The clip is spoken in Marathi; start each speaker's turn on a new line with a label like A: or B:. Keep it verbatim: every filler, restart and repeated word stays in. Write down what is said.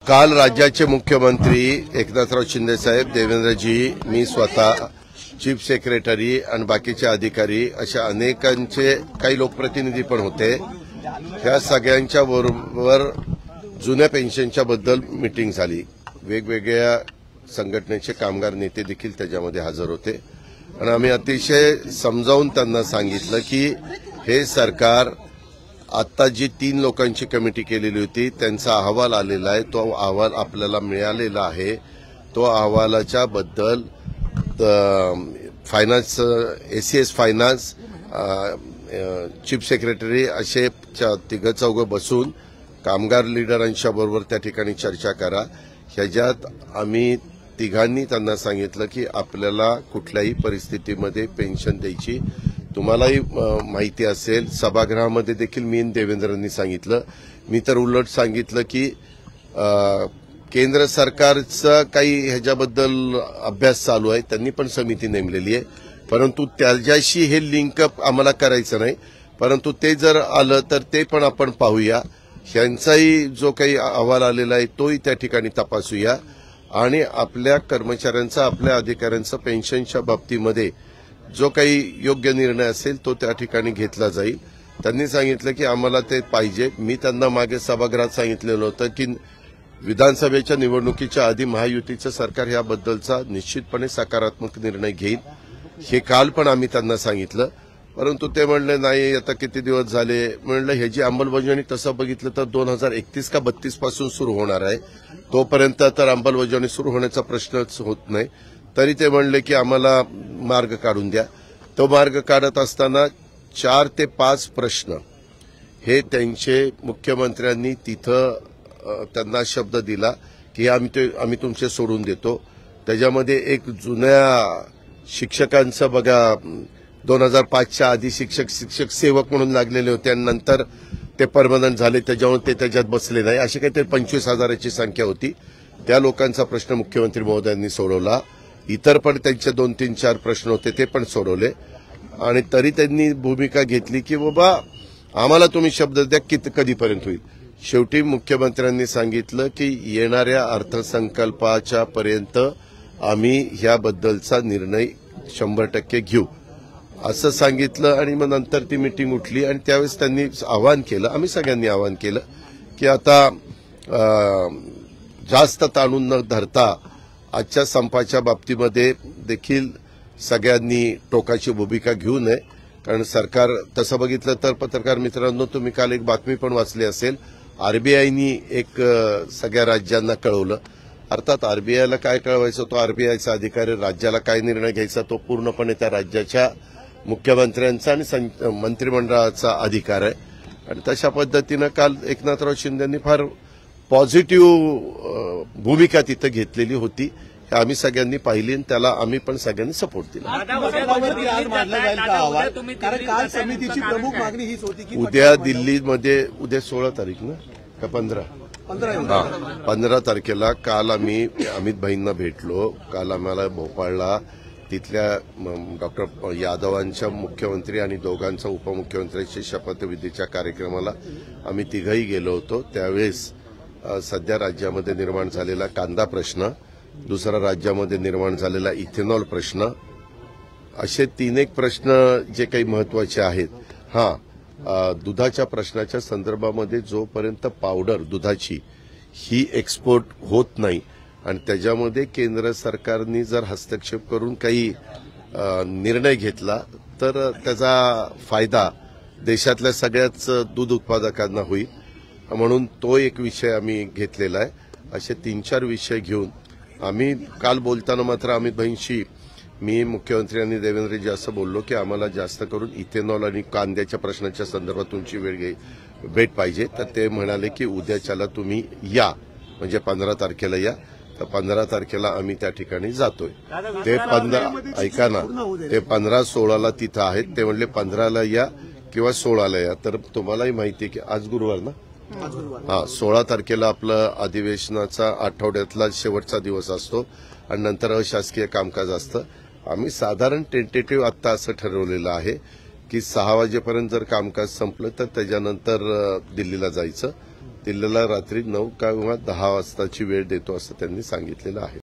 A: काल राज्याचे मुख्यमंत्री एकनाथराव शिंदे साहेब, देवेंद्रजी, मी स्वतः, चीफ सेक्रेटरी आणि बाकीचे अधिकारी अशा अनेकांचे काही लोकप्रतिनिधी पण होते. ह्या सगळ्यांच्या बरोबर जुन्या पेन्शनच्या बद्दल मीटिंग झाली. वेगवेगळ्या संघटनेचे कामगार नेते देखील त्याच्यामध्ये हजर होते आणि आम्ही अतिशय समजावून त्यांना सांगितलं की हे सरकार आता जी तीन लोकांची कमिटी केलेली होती त्यांचा अहवाल आलेला आहे, तो अहवाल आपल्याला मिळालेला आहे. तो अहवालाच्या बद्दल finance, A C S finance, chief secretary असे तिघ चौघ बसून कामगार लिडरांच्या बरोबर त्या ठिकाणी चर्चा करा. ह्याच्यात आम्ही तिघांनी त्यांना सांगितलं की आपल्याला कुठल्याही परिस्थितीमध्ये पेन्शन द्यायची. तुम्हालाही माहिती असेल, सभागृहामध्ये देखील मी देवेंद्रांनी सांगितलं. मी तर उलट सांगितलं की केंद्र सरकारचा काही ह्याच्याबद्दल अभ्यास चालू आहे, त्यांनी पण समिती नेमलेली आहे, परंतु त्याच्याशी हे लिंकअप आम्हाला करायचं नाही. परंतु ते जर आलं तर ते पण आपण पाहूया. ह्यांचाही जो काही अहवाल आलेला आहे तोही त्या ठिकाणी तपासूया आणि आपल्या कर्मचाऱ्यांचा, आपल्या अधिकाऱ्यांचा पेन्शनच्या बाबतीमध्ये जो काही योग्य निर्णय असेल तो त्या ठिकाणी घेतला जाईल. त्यांनी सांगितलं की आम्हाला ते पाहिजे. मी त्यांना मागे सभागृहात सांगितलेलं होतं की विधानसभेच्या निवडणुकीच्या आधी महायुतीचं सरकार याबद्दलचा निश्चितपणे सकारात्मक निर्णय घेईल. हे काल पण आम्ही त्यांना सांगितलं, परंतु ते म्हणले नाही आता किती दिवस झाले. म्हणलं ह्याची अंमलबजावणी तसं बघितलं तर दोन हजार एकतीस का बत्तीस पासून सुरू होणार आहे, तोपर्यंत तर अंमलबजावणी सुरू होण्याचा प्रश्नच होत नाही. तरी ते म्हणले की आम्हाला मार्ग काढून द्या. तो मार्ग काढत असताना चार ते पाच प्रश्न हे त्यांचे मुख्यमंत्र्यांनी तिथं त्यांना शब्द दिला की आम्ही ते आम्ही तुमचे सोडून देतो. त्याच्यामध्ये एक जुन्या शिक्षकांचं बघा, दोन हजार पाचच्या आधी शिक्षक शिक्षक सेवक म्हणून लागलेले होते आणि नंतर ते परमनंट झाले, त्याच्यामुळे ते त्याच्यात बसले नाही. अशी काहीतरी पंचवीस हजाराची संख्या होती. त्या लोकांचा प्रश्न मुख्यमंत्री महोदयांनी सोडवला. इतर पण त्यांचे दोन तीन चार प्रश्न होते ते पण सोडवले आणि तरी त्यांनी भूमिका घेतली की बाबा आम्हाला तुम्ही शब्द द्या की कधीपर्यंत होईल. शेवटी मुख्यमंत्र्यांनी सांगितलं की येणाऱ्या अर्थसंकल्पाच्या पर्यंत आम्ही ह्याबद्दलचा निर्णय शंभर टक्के घेऊ असं सांगितलं. आणि मग नंतर ती मीटिंग उठली आणि त्यावेळेस त्यांनी आवाहन केलं, आम्ही सगळ्यांनी आवाहन केलं की आता जास्त ताणून न धरता आजच्या संपाच्या बाबतीमध्ये देखील सगळ्यांनी टोकाची भूमिका घेऊ नये. कारण सरकार तसं बघितलं तर पत्रकार मित्रांनो, तुम्ही काल एक बातमी पण वाचली असेल, आरबीआयनी एक सगळ्या राज्यांना कळवलं. अर्थात आरबीआयला काय कळवायचं, तो आरबीआयचा अधिकारी, राज्याला काय निर्णय घ्यायचा तो पूर्णपणे त्या राज्याच्या मुख्यमंत्र्यांचा आणि मंत्रिमंडळाचा अधिकार आहे. आणि तशा पद्धतीनं काल एकनाथराव शिंदेंनी फार पॉझिटिव्ह भूमिका तिथं घेतलेली होती. हे आम्ही सगळ्यांनी पाहिली आणि त्याला आम्ही पण सगळ्यांनी सपोर्ट दिला. उद्या दिल्लीमध्ये, उद्या सोळा तारीख ना का पंधरा हा पंधरा तारखेला काल आम्ही अमित भाईंना भेटलो. काल आम्हाला भोपाळला तिथल्या डॉक्टर यादवांच्या मुख्यमंत्री आणि दोघांच्या उपमुख्यमंत्र्यांच्या शपथविधीच्या कार्यक्रमाला आम्ही तिघही गेलो होतो. त्यावेळेस सध्या राज्यामध्ये निर्माण झालेला कांदा प्रश्न, दुसरा राज्यामध्ये निर्माण झालेला इथेनॉल प्रश्न, असे तीन एक प्रश्न जे काही महत्वाचे आहेत. हा दुधाच्या प्रश्नाच्या संदर्भामध्ये जोपर्यंत पावडर दुधाची ही एक्सपोर्ट होत नाही आणि त्याच्यामध्ये केंद्र सरकारने जर हस्तक्षेप करून काही निर्णय घेतला तर त्याचा फायदा देशातल्या सगळ्याच दूध उत्पादकांना होईल. म्हणून तो एक विषय आम्ही घेतलेला आहे. असे तीन चार विषय घेऊन आम्ही काल बोलताना मात्र अमित भाईंशी मी, मुख्यमंत्री आणि देवेंद्रजी असं बोललो की आम्हाला जास्त करून इथेनॉल आणि कांद्याच्या प्रश्नाच्या संदर्भात तुमची वेळ घे भेट पाहिजे. तर ते म्हणाले की उद्याच्याला तुम्ही या, म्हणजे पंधरा तारखेला या. तर पंधरा तारखेला आम्ही त्या ठिकाणी जातोय. ते पंधरा ऐका ना, ते पंधरा सोळाला तिथं आहेत. ते म्हणले पंधराला या किंवा सोळाला या. तर तुम्हालाही माहिती आहे की आज गुरुवार ना, हा सोळा तारखेला आपलं अधिवेशनाचा आठवड्यातला शेवटचा दिवस असतो आणि नंतर अशासकीय कामकाज असतं. आम्ही साधारण टेंटेटिव्ह आत्ता असं ठरवलेलं आहे की सहा वाजेपर्यंत जर कामकाज संपलं तर त्याच्यानंतर दिल्लीला जायचं. दिल्लीला रात्री नऊ किंवा दहा वाजताची वेळ देतो असं त्यांनी सांगितलेलं आहे.